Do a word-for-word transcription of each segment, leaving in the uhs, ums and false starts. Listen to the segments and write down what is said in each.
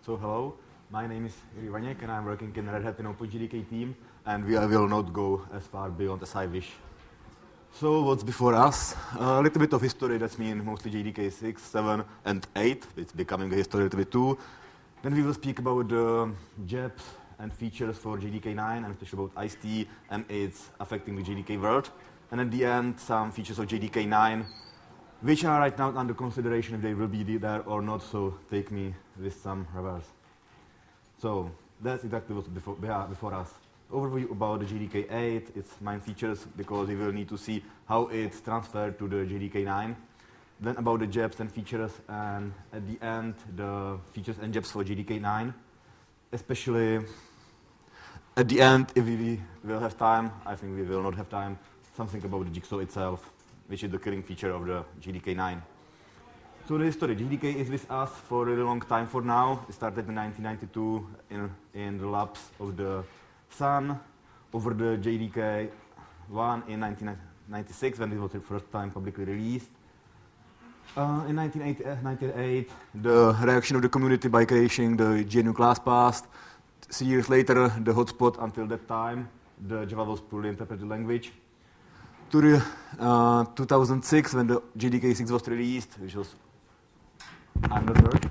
So hello, my name is Jiří Vaněk and I'm working in Red Hat in OpenJDK team, and we will not go as far beyond as I wish. So what's before us? A little bit of history, that's mean mostly J D K six, seven, and eight. It's becoming a history a little bit too. Then we will speak about the J E Ps and features for J D K nine, and especially about I S T and its affecting the J D K world. And at the end, some features of J D K nine, which are right now under consideration if they will be there or not, so take me with some reverse. So that's exactly what's before, yeah, before us. Overview about the J D K eight, its main features, because we will need to see how it's transferred to the J D K nine. Then about the J E Ps and features, and at the end, the features and J E Ps for J D K nine. Especially at the end, if we will have time, I think we will not have time, something about the Jigsaw itself, which is the killing feature of the J D K nine. So the history, J D K is with us for a really long time for now. It started in nineteen ninety-two in, in the labs of the Sun, over the J D K one in nineteen ninety-six, when it was the first time publicly released. Uh, in nineteen ninety-eight, the reaction of the community by creating the G N U class passed. Three years later, the hotspot until that time, the Java was poorly interpreted language. To the, uh, two thousand six, when the J D K six was released, which was under heard.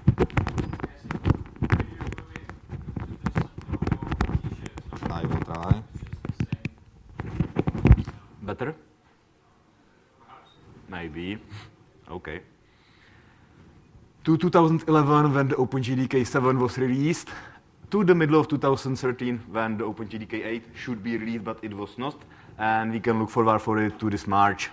I will try. Better? Maybe. Okay. To two thousand eleven, when the OpenJDK seven was released, to the middle of two thousand thirteen, when the OpenJDK eight should be released, but it was not, and we can look forward for it to this March.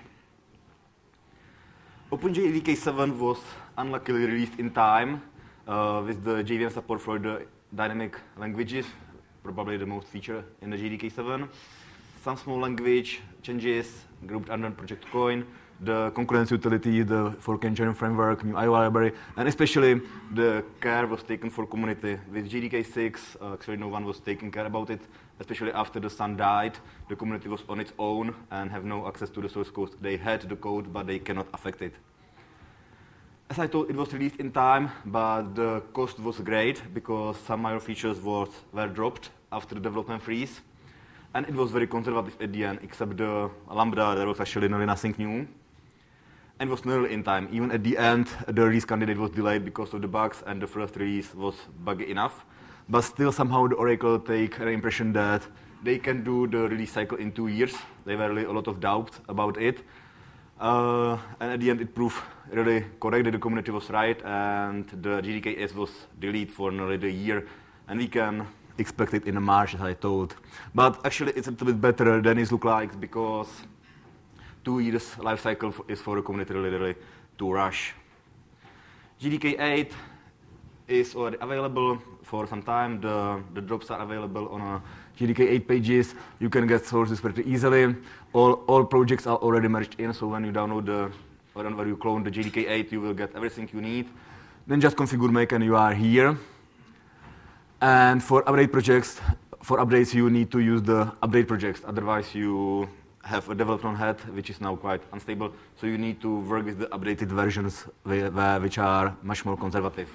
OpenJDK seven was unluckily released in time uh, with the J V M support for the dynamic languages, probably the most feature in the J D K seven. Some small language changes grouped under Project Coin, the concurrence utility, the fork engine framework, new I O library, and especially the care was taken for community. With J D K six, uh, actually no one was taking care about it, especially after the Sun died. The community was on its own and have no access to the source code. They had the code, but they cannot affect it. As I told, it was released in time, but the cost was great because some minor features was, were dropped after the development freeze. And it was very conservative at the end, except the Lambda, there was actually nearly nothing new. And was nearly in time. Even at the end, the release candidate was delayed because of the bugs, and the first release was buggy enough. But still, somehow, the Oracle take an impression that they can do the release cycle in two years. There were really a lot of doubt about it. Uh, and at the end, it proved really correct that the community was right, and the J D K S was deleted for nearly a year. And we can expect it in March, as I told. But actually, it's a little bit better than it looks like, because two years life cycle is for the community literally to rush. J D K eight is already available for some time. The, the drops are available on a J D K eight pages. You can get sources pretty easily. All, all projects are already merged in, so when you download the, or whenever you clone the J D K eight, you will get everything you need. Then just configure make and you are here. And for update projects, for updates, you need to use the update projects. Otherwise, you have a development head, which is now quite unstable. So you need to work with the updated versions, which are much more conservative.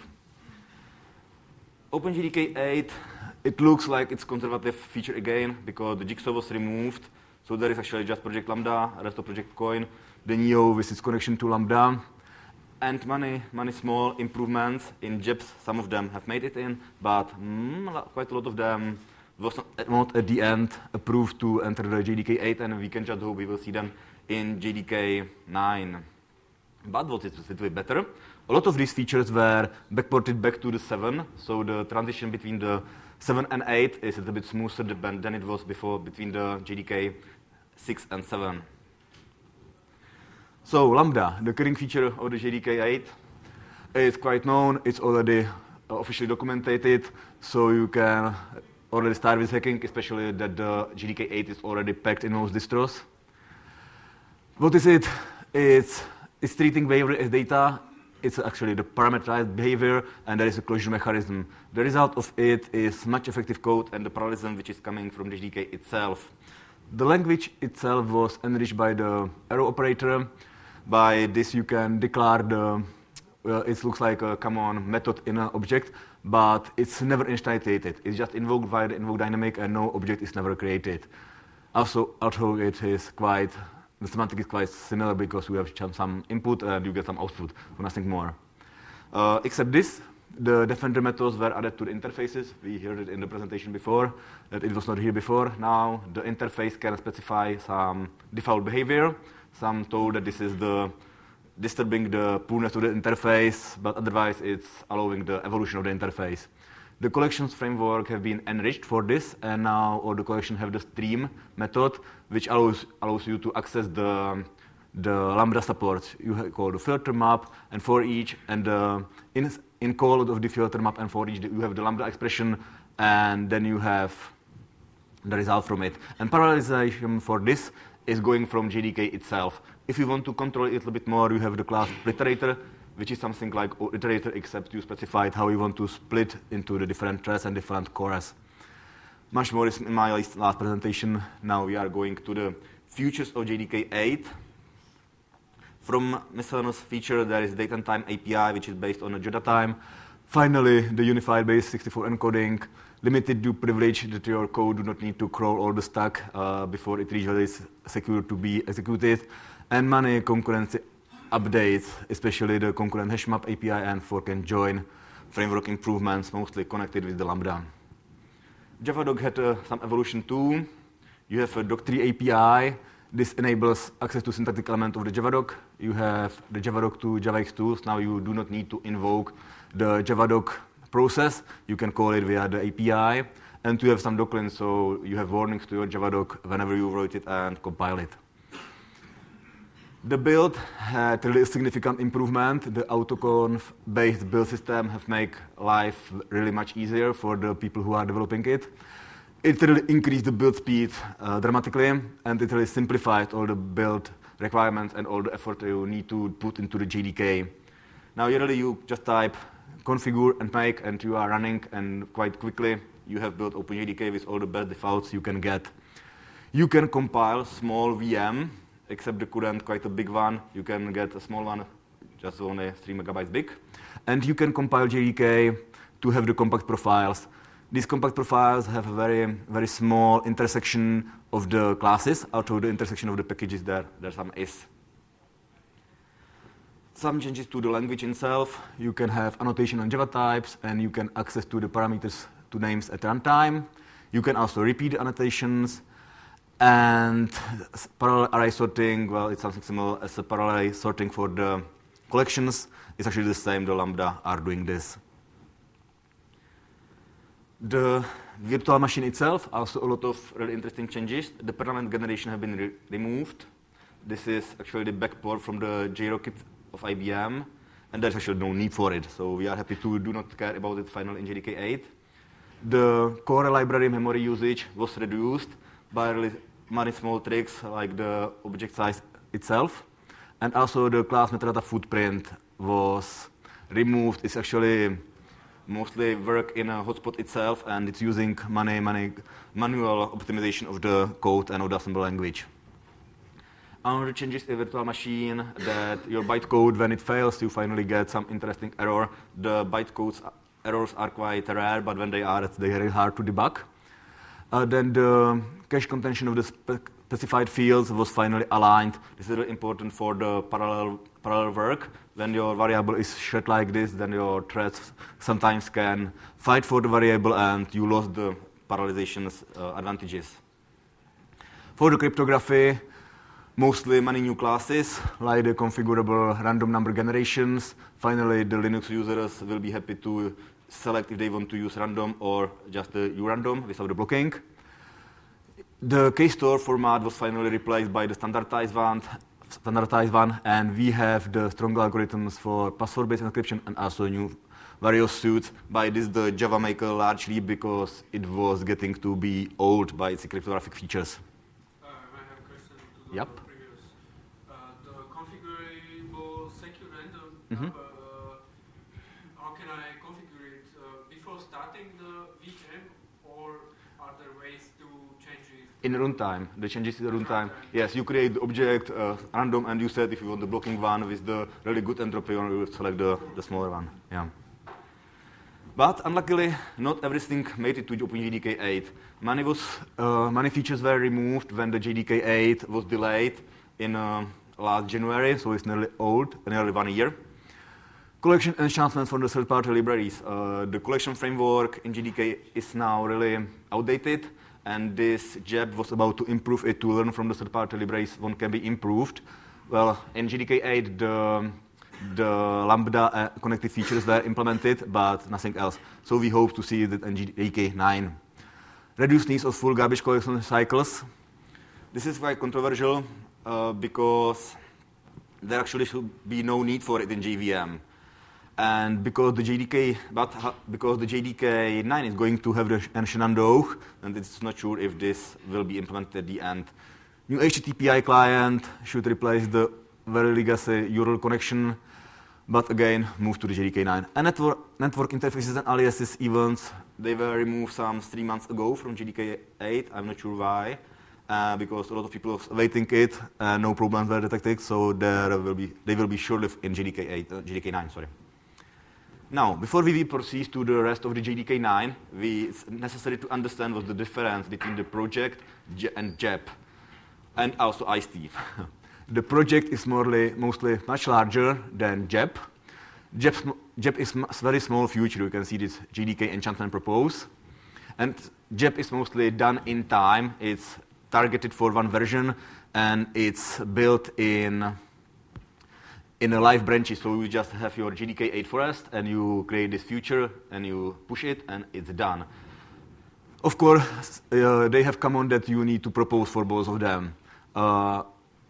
OpenJDK eight, it looks like it's conservative feature again, because the Jigsaw was removed. So there is actually just Project Lambda, rest of Project Coin, the Neo with its connection to Lambda. And many, many small improvements in J E Ps. Some of them have made it in, but mm, quite a lot of them was not, not at the end approved to enter the J D K eight, and we can just hope we will see them in J D K nine. But what is a little bit better, a lot of these features were backported back to the seven, so the transition between the seven and eight is a little bit smoother than it was before between the J D K six and seven. So Lambda, the current feature of the J D K eight, is quite known. It's already uh, officially documented, so you can already start with hacking, especially that the J D K eight is already packed in most distros. What is it? It's, it's treating behavior as data. It's actually the parameterized behavior, and there is a closure mechanism. The result of it is much effective code and the parallelism which is coming from the J D K itself. The language itself was enriched by the arrow operator. By this, you can declare the uh, it looks like a common method in an object, but it's never instantiated. It's just invoked via the invoke dynamic, and no object is never created. Also, although it is quite, the semantic is quite similar because we have some input and you get some output, so nothing more. Uh, except this, the defender methods were added to the interfaces. We heard it in the presentation before, that it was not here before. Now the interface can specify some default behavior. Some told that this is the disturbing the poorness of the interface, but otherwise it's allowing the evolution of the interface. The collections framework have been enriched for this, and now all the collections have the stream method, which allows allows you to access the the Lambda support. You call the filter map, and for each, and the in, in call of the filter map, and for each you have the Lambda expression, and then you have the result from it. And parallelization for this is going from J D K itself. If you want to control it a little bit more, you have the class iterator, which is something like iterator, except you specified how you want to split into the different threads and different cores. Much more is in my last presentation. Now we are going to the futures of J D K eight. From miscellaneous feature, there is date and time A P I, which is based on a J D A time. Finally, the unified base sixty-four encoding, limited to privilege that your code do not need to crawl all the stack uh, before it really is secure to be executed, and many concurrency updates, especially the concurrent hash map A P I and fork and join framework improvements, mostly connected with the Lambda. Javadoc had uh, some evolution too. You have a doc three A P I. This enables access to syntactic element of the Javadoc. You have the Javadoc to JavaX tools. Now you do not need to invoke the Javadoc process. You can call it via the A P I. And you have some doclins, so you have warnings to your Javadoc whenever you write it and compile it. The build had really significant improvement. The autoconf-based build system have made life really much easier for the people who are developing it. It really increased the build speed uh, dramatically, and it really simplified all the build requirements and all the effort you need to put into the J D K. Now, usually you just type configure and make, and you are running, and quite quickly you have built OpenJDK with all the best defaults you can get. You can compile small V M, except the current quite a big one. You can get a small one, just only three megabytes big. And you can compile J D K to have the compact profiles. These compact profiles have a very, very small intersection of the classes, although the intersection of the packages there, there some is. Some changes to the language itself. You can have annotation on Java types, and you can access to the parameters to names at runtime. You can also repeat the annotations. And parallel array sorting, well, it's something similar as a parallel array sorting for the collections. It's actually the same. The Lambda are doing this. The virtual machine itself, also a lot of really interesting changes. The permanent generation have been re removed. This is actually the backport from the J ROCKit of I B M, and there's actually no need for it. So we are happy to do not care about it finally in J D K eight. The core library memory usage was reduced by really many small tricks like the object size itself, and also the class metadata footprint was removed. It's actually mostly work in a hotspot itself, and it's using many, many manual optimization of the code and of the assembly language. Another changes in virtual machine that your bytecode, when it fails, you finally get some interesting error. The bytecodes errors are quite rare, but when they are, it's very hard to debug. Uh, then the cache contention of the spe specified fields was finally aligned. This is really important for the parallel, parallel work. When your variable is shared like this, then your threads sometimes can fight for the variable, and you lost the parallelization's uh, advantages. For the cryptography, mostly many new classes, like the configurable random number generations. Finally, the Linux users will be happy to select if they want to use random or just the urandom without the blocking. The K-store format was finally replaced by the standardized one, standardized one, and we have the stronger algorithms for password-based encryption and also new various suits. By this, the Java Maker largely because it was getting to be old by its cryptographic features. Uh, I have a question to the yep. previous. Uh, the configurable secure random Mm-hmm. number, uh, how can I configure it uh, before starting the V M, or are there ways to change it In runtime, the changes in the runtime. Yes, you create the object uh, random, and you said if you want the blocking one with the really good entropy, you will select the, the smaller one. Yeah. But unluckily, not everything made it to OpenJDK eight. Many, was, uh, many features were removed when the J D K eight was delayed in uh, last January, so it's nearly old, nearly one year. Collection enhancements for the third-party libraries. Uh, the collection framework in J D K is now really outdated, and this J E P was about to improve it to learn from the third-party libraries what can be improved. Well, in J D K eight, the, the Lambda uh, connected features were implemented, but nothing else. So we hope to see that in J D K nine. Reduced needs of full garbage collection cycles. This is quite controversial uh, because there actually should be no need for it in J V M. And because the J D K, but because the J D K nine is going to have the Shenandoah, and it's not sure if this will be implemented at the end. New H T T P I client should replace the very legacy U R L connection, but again, move to the J D K nine. And network, network interfaces and aliases events, they were removed some three months ago from J D K eight. I'm not sure why, uh, because a lot of people are awaiting it, uh, no problems were detected, so there will be, they will be short-lived in J D K eight, uh, J D K nine, sorry. Now, before we proceed to the rest of the J D K nine, we, it's necessary to understand what's the difference between the project and J E P, and also I S T. The project is morely, mostly much larger than J E P. J E P, J E P is a very small feature. You can see this J D K enchantment propose. And J E P is mostly done in time. It's targeted for one version, and it's built in in a live branches, so you just have your J D K eight forest, and you create this feature, and you push it, and it's done. Of course, uh, they have come on that you need to propose for both of them. Uh,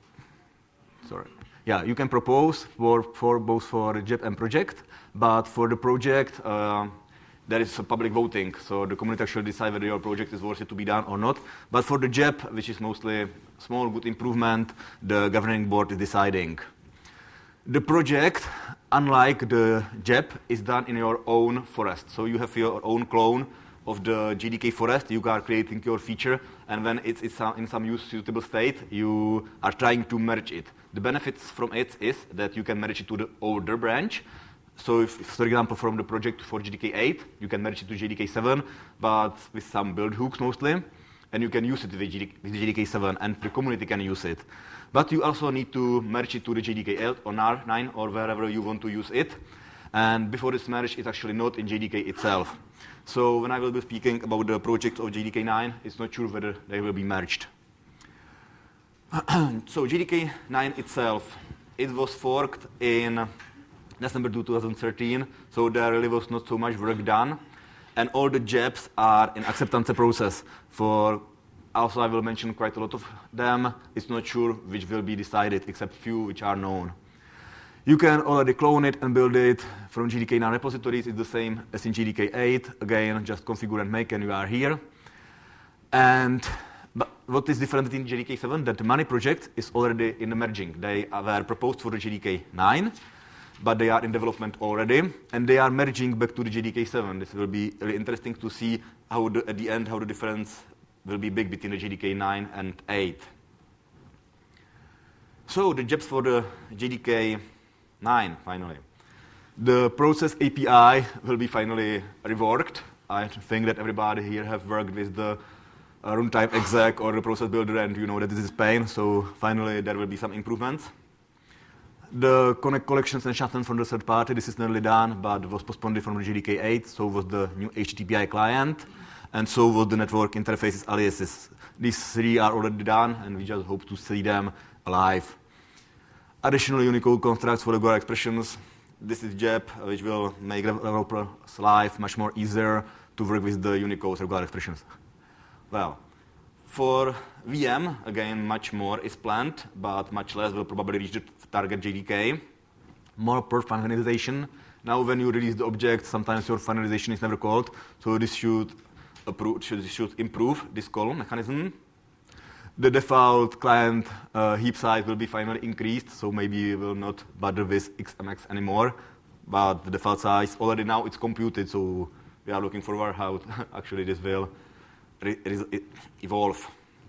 sorry. Yeah, you can propose for, for both for J E P and project, but for the project, uh, there is a public voting, so the community actually decide whether your project is worth it to be done or not. But for the J E P, which is mostly small, good improvement, the governing board is deciding. The project, unlike the J E P, is done in your own forest. So you have your own clone of the J D K forest. You are creating your feature, and when it's, it's in some use suitable state, you are trying to merge it. The benefits from it is that you can merge it to the older branch. So if, for example, from the project for J D K eight, you can merge it to J D K seven, but with some build hooks mostly, and you can use it with J D K seven, and the community can use it. But you also need to merge it to the J D K eight or nine or wherever you want to use it. And before this merge, it's actually not in J D K itself. So when I will be speaking about the project of J D K nine, it's not sure whether they will be merged. So J D K nine itself, it was forked in December two thousand thirteen, so there really was not so much work done. And all the J E Ps are in acceptance process for. Also, I will mention quite a lot of them. It's not sure which will be decided, except few which are known. You can already clone it and build it from J D K nine repositories. It's the same as in J D K eight. Again, just configure and make, and you are here. And but what is different in J D K seven? That the money project is already in the merging. They were proposed for the J D K nine, but they are in development already, and they are merging back to the J D K seven. This will be really interesting to see how the, at the end how the difference will be big between the J D K nine and eight. So the J E Ps for the J D K nine, finally. The process A P I will be finally reworked. I think that everybody here have worked with the uh, runtime exec or the process builder, and you know that this is pain, so finally there will be some improvements. The connect collections and enchantment from the third party, this is nearly done, but was postponed from the J D K eight, so was the new H T T P I client. And so was the network interfaces aliases. These three are already done, and we just hope to see them alive. Additional Unicode constructs for regular expressions. This is J E P, which will make developers' life much more easier to work with the Unicode regular expressions. Well, for V M, again, much more is planned, but much less will probably reach the target J D K. More per finalization. Now, when you release the object, sometimes your finalization is never called, so this should Should, should improve this call mechanism. The default client uh, heap size will be finally increased, so maybe we will not bother with X M X anymore. But the default size, already now it's computed, so we are looking forward how actually this will re re evolve.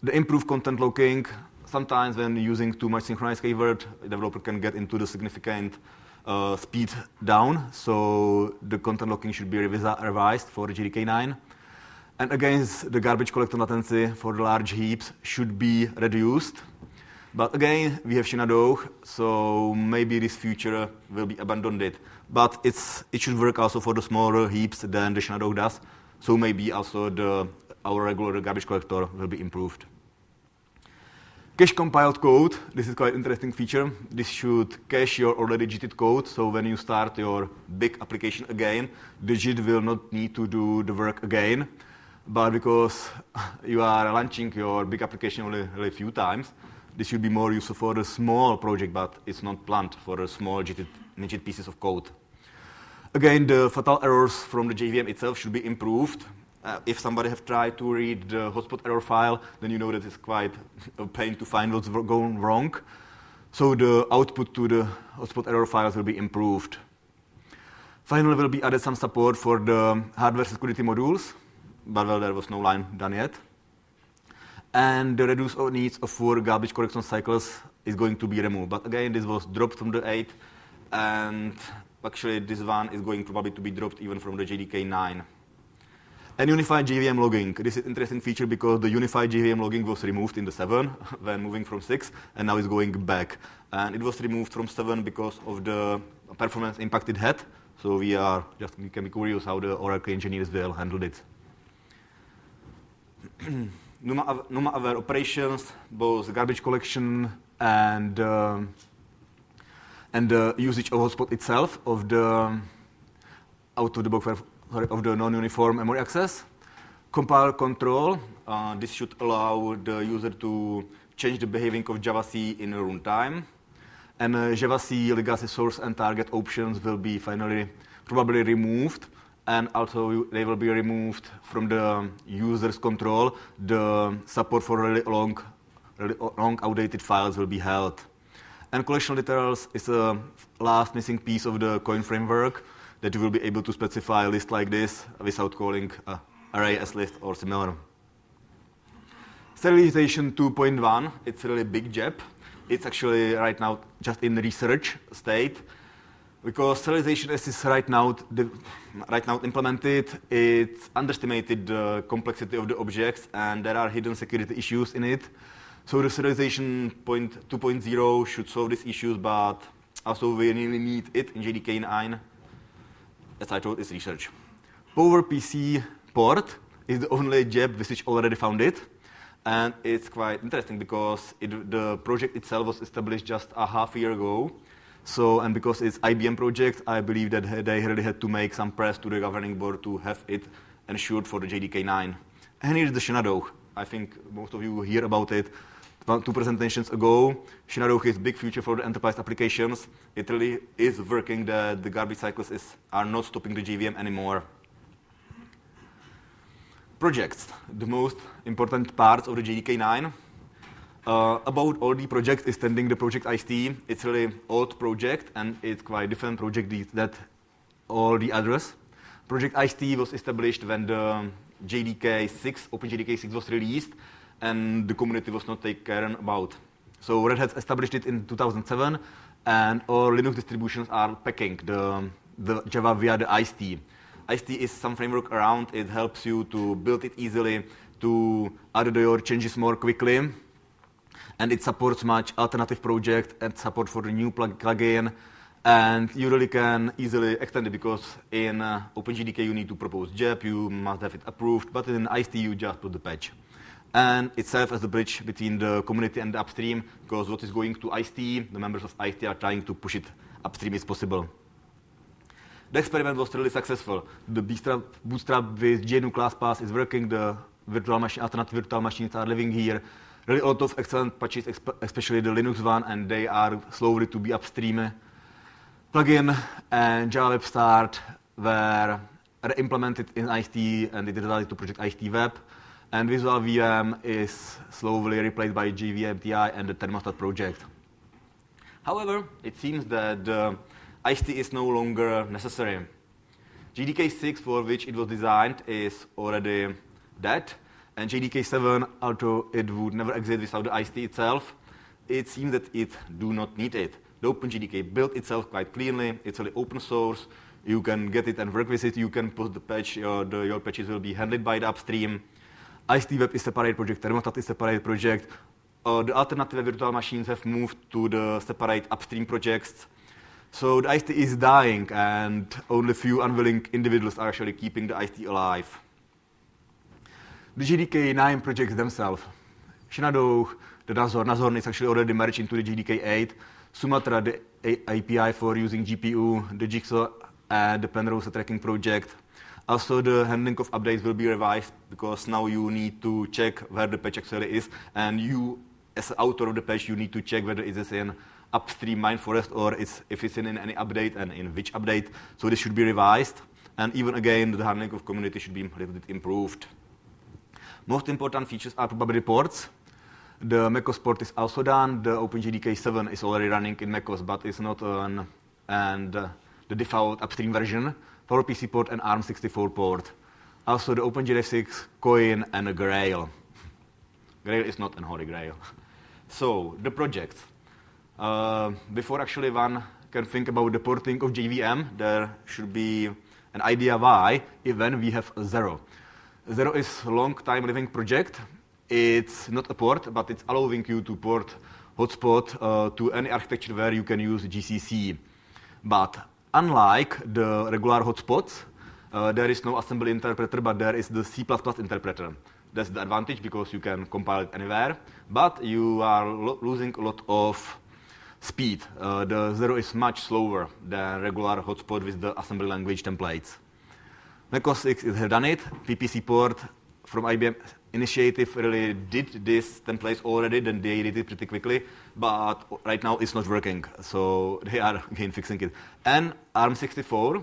the improved content locking, sometimes when using too much synchronized keyword, a developer can get into the significant uh, speed down, so the content locking should be revisa- revised for J D K nine. And again, the garbage collector latency for the large heaps should be reduced. But again, we have Shenandoah, so maybe this feature will be abandoned. It. But it's, it should work also for the smaller heaps than the Shenandoah does. So maybe also the, our regular garbage collector will be improved. Cache compiled code, this is quite an interesting feature. This should cache your already JITed code, so when you start your big application again, the JIT will not need to do the work again. But because you are launching your big application only, only a few times, this should be more useful for a small project, but it's not planned for a small JIT, JIT pieces of code. Again, the fatal errors from the J V M itself should be improved. Uh, if somebody have tried to read the hotspot error file, then you know that it's quite a pain to find what's going wrong. So the output to the hotspot error files will be improved. Finally, will be added some support for the hardware security modules, but well, there was no line done yet. And the reduce needs of four garbage collection cycles is going to be removed. But again, this was dropped from the eight, and actually this one is going probably to be dropped even from the J D K nine. And unified J V M logging. This is an interesting feature because the unified J V M logging was removed in the seven when moving from six, and now it's going back. And it was removed from seven because of the performance impact it had. So we are just we can be curious how the Oracle engineers will handle it. NUMA-aware operations, both garbage collection and uh, and the usage of hotspot itself of the out of the box sorry, of the non-uniform memory access. Compile control. Uh, this should allow the user to change the behaving of Java-C in a runtime. And uh, Java-C legacy source and target options will be finally probably removed. And also they will be removed from the user's control. The support for really long, really long outdated files will be held. And collection literals is a last missing piece of the coin framework that you will be able to specify a list like this without calling uh, array as list or similar. Serialization two point one, it's a really big job. It's actually right now just in research state. Because serialization as is right now, the, right now implemented, it's underestimated the complexity of the objects, and there are hidden security issues in it. So the serialization two point oh should solve these issues, but also we really need it in J D K nine. As I told, it's research. PowerPC port is the only job with which already found it, and it's quite interesting because it, the project itself was established just a half year ago. So, and because it's I B M project, I believe that they really had to make some press to the governing board to have it ensured for the J D K nine. And here's the Shenandoah. I think most of you hear about it. About two presentations ago, Shenandoah is a big future for the enterprise applications. It really is working that the garbage cycles is, are not stopping the J V M anymore. Projects, the most important parts of the J D K nine. Uh, about all the projects is standing the project I S T. It's really old project, and it's quite different project that all the others. Project I S T was established when the J D K six, Open J D K six was released, and the community was not taken care about. So Red Hat established it in two thousand seven, and all Linux distributions are packing the, the Java via the I S T. I S T is some framework around. It helps you to build it easily, to add your changes more quickly. And it supports much alternative project and support for the new plugin. And you really can easily extend it because in uh, OpenJDK you need to propose J E P, you must have it approved, but in I S T you just put the patch. And it serves as the bridge between the community and the upstream, because what is going to I S T, the members of I S T are trying to push it upstream as possible. The experiment was really successful. The bootstrap, bootstrap with J N U ClassPass is working, the virtual machine, alternative virtual machines are living here. Really a lot of excellent patches, especially the Linux one, and they are slowly to be upstream. Plugin and Java Web Start were implemented in I S T, and it resulted to Project I S T Web. And Visual V M is slowly replaced by J V M T I and the Thermostat project. However, it seems that uh, I S T is no longer necessary. J D K six, for which it was designed, is already dead. And J D K seven, although it would never exist without the I S T itself, it seems that it do not need it. The OpenJDK built itself quite cleanly. It's really open source. You can get it and work with it. You can post the patch. Your, the, your patches will be handled by the upstream. I S T Web is separate project. Thermostat is separate project. Uh, the alternative virtual machines have moved to the separate upstream projects. So the I S T is dying, and only few unwilling individuals are actually keeping the I S T alive. The J D K nine projects themselves. Shenandoah, the Nazor. Nazor is actually already merged into the J D K eight. Sumatra, the A P I for using G P U, the Jigsaw, and the Penrose tracking project. Also, the handling of updates will be revised because now you need to check where the patch actually is, and you, as the author of the patch, you need to check whether it is in upstream Mindforest or it's, if it's in any update and in which update. So this should be revised, and even again, the handling of community should be a little bit improved. Most important features are probably ports. The macOS port is also done. The OpenJDK seven is already running in macOS, but it's not on and uh, the default upstream version. PowerPC port and ARM sixty-four port. Also the OpenJ D six, Koin, and a Grail. Grail is not an Holy Grail. So the projects. Uh, before actually one can think about the porting of J V M, there should be an idea why, even we have a Zero. Zero is a long time living project. It's not a port, but it's allowing you to port hotspot uh, to any architecture where you can use G C C. But unlike the regular hotspots, uh, there is no assembly interpreter, but there is the C plus plus interpreter. That's the advantage because you can compile it anywhere, but you are lo losing a lot of speed. Uh, the Zero is much slower than regular hotspot with the assembly language templates. macOS six has done it. P P C port from I B M initiative really did this templates already, then they did it pretty quickly, but right now it's not working, so they are again fixing it. And ARM sixty-four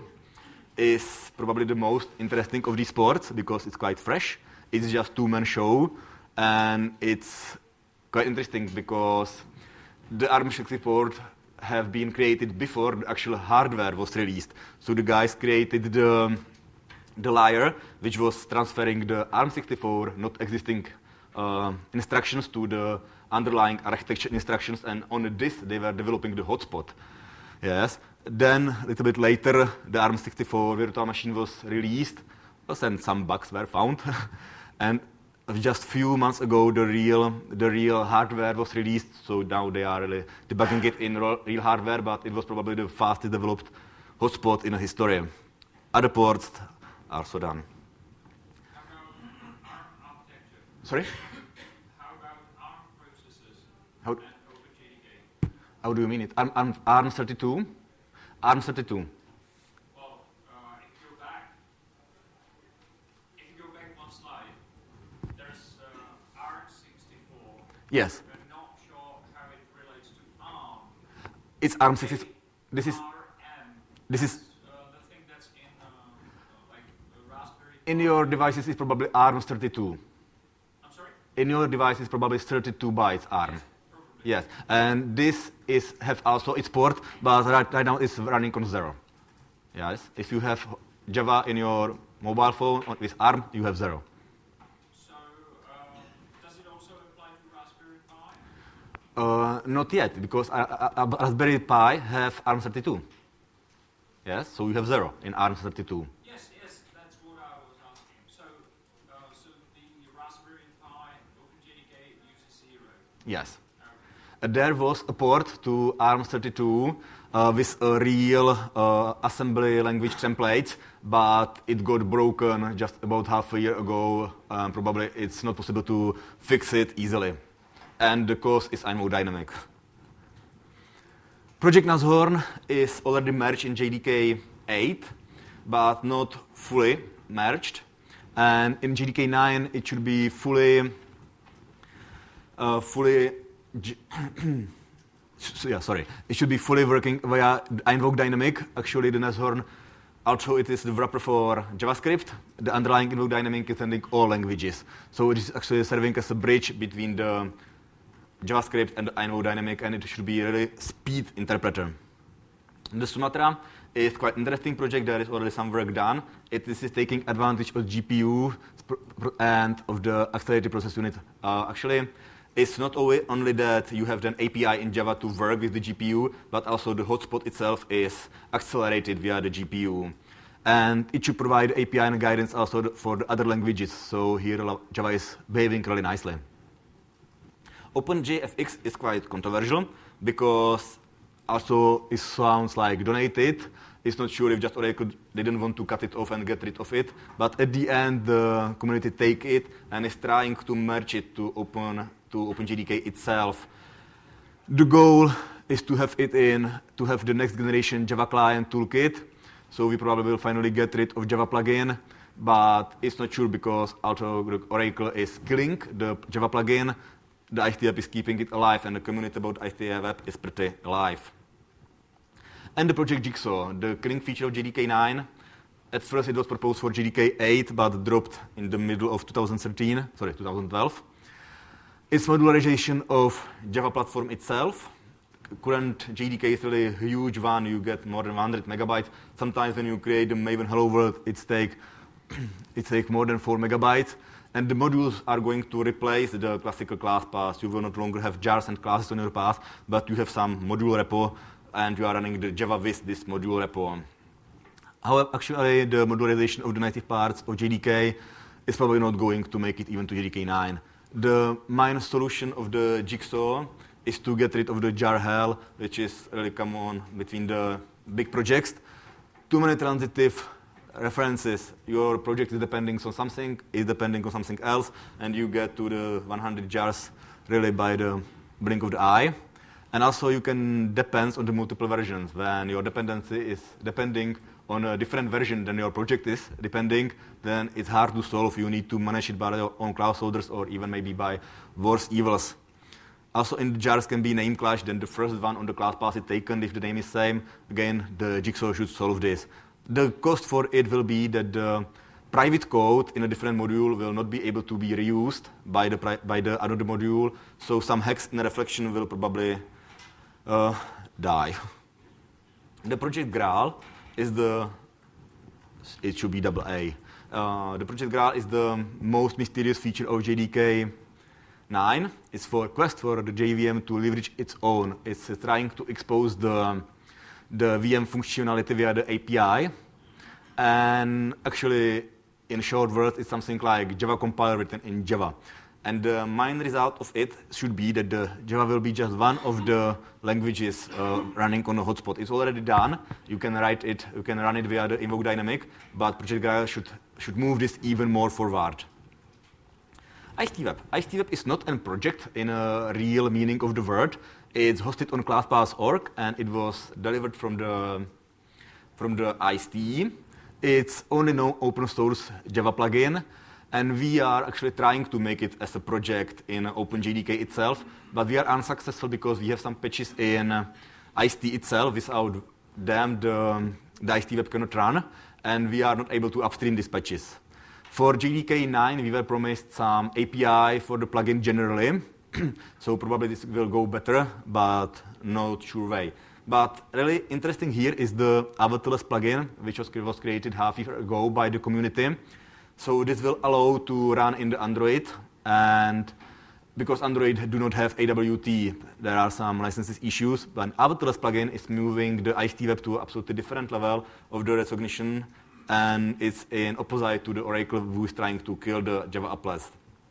is probably the most interesting of these ports because it's quite fresh. It's just two-man show, and it's quite interesting because the ARM sixty-four have been created before the actual hardware was released. So the guys created the the layer, which was transferring the ARM sixty-four not existing uh, instructions to the underlying architecture instructions, and on this they were developing the hotspot. Yes. Then a little bit later, the ARM sixty-four virtual machine was released, and some bugs were found. And just a few months ago, the real the real hardware was released. So now they are really debugging it in real hardware, but it was probably the fastest developed hotspot in history. Other ports also done. How about ARM architecture? Sorry? How about ARM processors How, and OpenJDK? how do you mean it? ARM, ARM, ARM thirty-two? ARM thirty-two. Well, uh, if you go back, if you go back one slide, there's uh, ARM sixty-four. Yes. But not sure how it relates to ARM. It's ARM sixty-two. This is, R M. this is, Uh, the thing that's in uh, like the Raspberry. in your devices is probably ARM thirty-two. I'm sorry? In your device is probably thirty-two bytes ARM. Probably. Yes, and this is have also its port, but right, right now it's running on Zero. Yes, if you have Java in your mobile phone with ARM, you have Zero. So, um, does it also apply to Raspberry Pi? Uh, not yet, because uh, uh, uh, Raspberry Pi have ARM thirty-two. Yes, so you have Zero in ARM thirty-two. Yes, yes, that's what I was asking. So, uh, so the Raspberry Pi OpenJDK uses Zero. Yes. There was a port to ARM thirty-two uh, with a real uh, assembly language template, but it got broken just about half a year ago. Um, probably it's not possible to fix it easily. And the cause is I M O Dynamic. Project Nashorn is already merged in J D K eight, but not fully merged. And in J D K nine, it should be fully, uh, fully G so, yeah, sorry. It should be fully working via Invoke Dynamic. Actually, the Nashorn, although it is the wrapper for JavaScript, the underlying Invoke Dynamic is sending all languages. So it is actually serving as a bridge between the JavaScript and the Invoke Dynamic, and it should be a really speed interpreter. The Sumatra is quite interesting project. There is already some work done. It this is taking advantage of G P U and of the accelerated process unit. Uh, actually, it's not only that you have an A P I in Java to work with the G P U, but also the hotspot itself is accelerated via the G P U. And it should provide A P I and guidance also for the other languages. So here Java is behaving really nicely. OpenJFX is quite controversial because also it sounds like donated. It's not sure if just Oracle didn't want to cut it off and get rid of it. But at the end, the community take it and is trying to merge it to Open to OpenJDK itself. The goal is to have it in, to have the next generation Java client toolkit. So we probably will finally get rid of Java plugin, but it's not sure because also Oracle is killing the Java plugin. The I S T web is keeping it alive, and the community about I S T web is pretty alive. And the project Jigsaw, the killing feature of J D K nine. At first it was proposed for J D K eight, but dropped in the middle of two thousand thirteen, sorry, two thousand twelve. It's modularization of Java platform itself. Current J D K is really a huge one. You get more than one hundred megabytes. Sometimes when you create the Maven Hello World, it's take, it take more than four megabytes. And the modules are going to replace the classical class path. You will no longer have jars and classes on your path, but you have some module repo, and you are running the Java with this module repo. However, actually, the modularization of the native parts of J D K is probably not going to make it even to J D K nine. The main solution of the Jigsaw is to get rid of the jar hell, which is really common between the big projects. Too many transitive references. Your project is depending on something, is depending on something else, and you get to the one hundred jars really by the blink of the eye. And also you can depend on the multiple versions. When your dependency is depending on a different version than your project is depending, then it's hard to solve. You need to manage it by your own class holders or even maybe by worse evils. Also in the jars can be name clash, then the first one on the class path is taken if the name is same. Again, the Jigsaw should solve this. The cost for it will be that the private code in a different module will not be able to be reused by the, by the another module, so some hacks in the reflection will probably uh, die. The project Graal is the, it should be double A. Uh, the project Graal is the most mysterious feature of J D K nine. It's for Quest for the J V M to leverage its own. It's uh, trying to expose the, the V M functionality via the A P I. And actually, in short words, it's something like Java compiler written in Java. And the main result of it should be that the Java will be just one of the languages uh, running on a hotspot. It's already done. You can write it, you can run it via the invoke dynamic, but Project Graal should, should move this even more forward. I S T web. I S T web is not a project in a real meaning of the word. It's hosted on ClassPass dot org, and it was delivered from the, from the I S T. It's only no open source Java plugin, and we are actually trying to make it as a project in OpenJDK itself, but we are unsuccessful because we have some patches in I S T itself. Without them, the, the I S T web cannot run, and we are not able to upstream these patches. For J D K nine, we were promised some A P I for the plugin generally, so probably this will go better, but not sure way. But really interesting here is the Avatarless plugin, which was, was created half a year ago by the community. So this will allow to run in the Android, and because Android do not have A W T, there are some licenses issues, but Avatarless plugin is moving the I S T web to an absolutely different level of the recognition, and it's in opposite to the Oracle who is trying to kill the Java applets.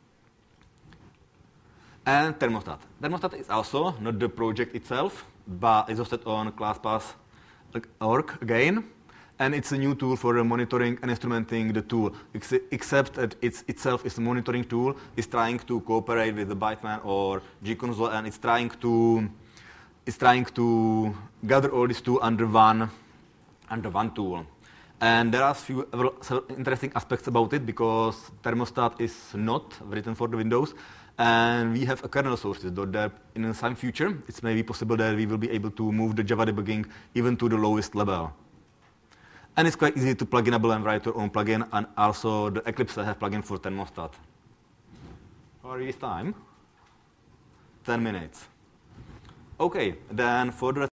And Thermostat. Thermostat is also not the project itself, but it's hosted on ClassPass dot org again. And it's a new tool for monitoring and instrumenting the tool, ex except that it's itself is a monitoring tool. It's trying to cooperate with the Byteman or G-Console, and it's trying to it's trying to gather all these tools under one under one tool. And there are a few interesting aspects about it because Thermostat is not written for the Windows, and we have a kernel sources. That in some future, it's maybe possible that we will be able to move the Java debugging even to the lowest level. And it's quite easy to plug in and write your own plugin, and also the Eclipse has plugin for Thermostat. What is time? ten minutes. Okay, then for the